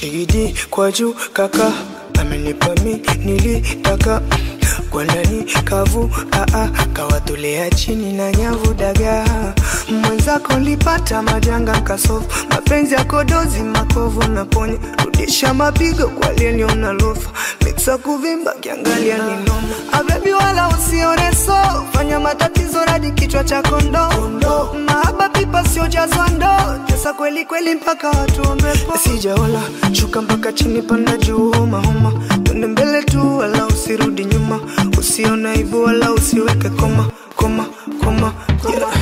Shigidi kwa juu kaka, amenipa mi nilitaka. Kwa ndani kavu kawatolea chini na nyavu daga. Mwenzako lipata majanga nkasofu, mapenzi yako dozi makovu na ponye. Rudisha mapigo kwa lieniona lofa, mixa kuvimba kiangalia ni noma. Baby wala usione so, fanya matatizo radi kichwa cha kondo. Mahaba pipa sio jazwa ndo, tesa kweli kweli mpaka watu ombepo. Sijaola, shuka mpaka chini panda juu homa. Twende mbele tu wala usirudi nyuma, usiona aibu wala usiweke koma. Yeah.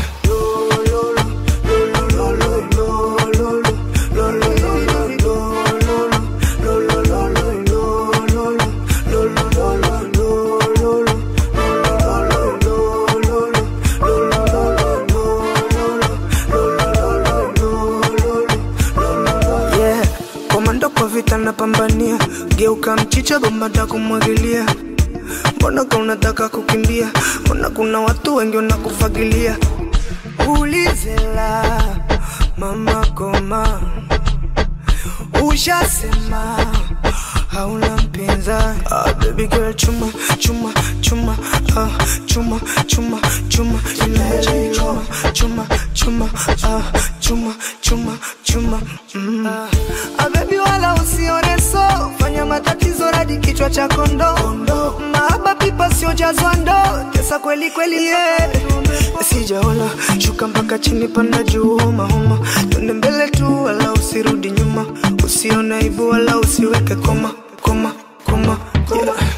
Komando kwa vita napambania, geuka mchicha bomba kumwagilia. Mbona unataka kukimbia? Mbona kuna watu wengi wanakufagilia? Ulizela mama koma, ushasema hauna mpinza. Baby girl chuma baby wala usione so, fanya matatizo radi kichwa cha kondo. Mahaba pipa sio jazwa ndo, tesa kweli kweli yeah. Sijaola, shuka mpaka chini panda juu homa. Twende mbele tu wala usirudi nyuma, usiona aibu wala usiweke koma. Yeah.